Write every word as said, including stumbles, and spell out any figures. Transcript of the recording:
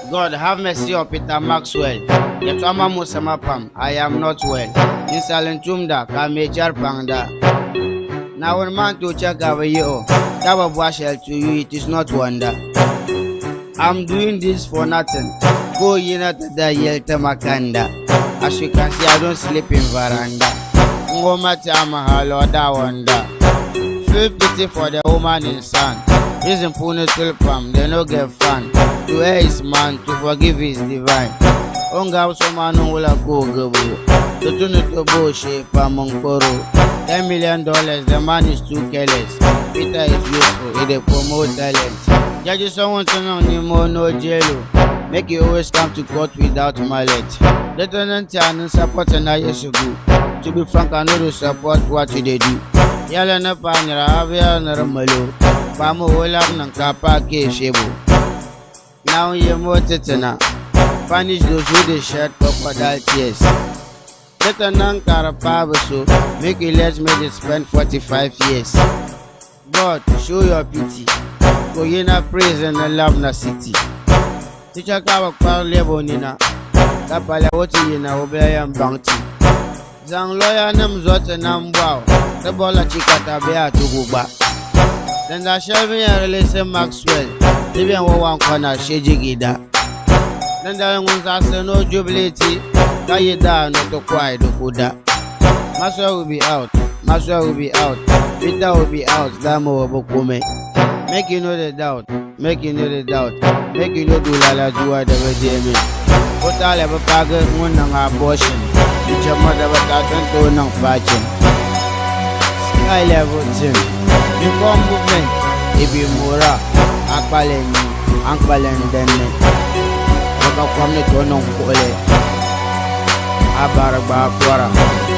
God have mercy on Peter Maxwell. Yetwama Musama Pam, I am not well. In Salentumda, Kamejar Panda. Now one man to check over you. Cover Washel to you, it is not wonder. I'm doing this for nothing. Go yina to the Yelta Makanda. As you can see, I don't sleep in veranda. Ngoma Tama Haloda wonder. Feel pity for the woman in sun. Reason Pune Tulpam, they no get fun. To hear his man, to forgive is divine. Onga Somano will go go. To tune it to bullshit, Pamonkoro. Ten million dollars, the man is too careless. Peter is useful, he dey promote talent. Judges don't want to know anymore, no jail. Make you always come to court without mallet. Lieutenant and support and I years ago. To be frank, I know to support what you they do. Yalla na panira, avia na ramalo. Pamu hola na kapa ke shebo. Now you more tetana. Punish those who they shed crocodile tears. Lieutenant Karapabaso, make you let me spend forty-five years. God, show your pity. Go in a prison and love na city. Teacher Kawa Kwal Lebonina. Kapala Woti in a Obeyan Bounty. Zang lawyer nam Zot and Nambow. The Bola Chicata Bea to Guba. Then I shall be a release Maxwell. Even one corner, Shejigida. Then there was no jubility. Kayeda not to quiet the Kuda. Maswa will be out. Maswa will be out. Peter will be out. Damo Bokume. Make you know the doubt. Make you know the doubt. Make you know do Lala Dua the Vedemi. Put all of a packet one on abortion. Which your mother was out to no patching. Sky level team. Before movement, if you mura, Akbaleni, Ankbaleni, then look up from the Tono Kole. Abaraba Kwara.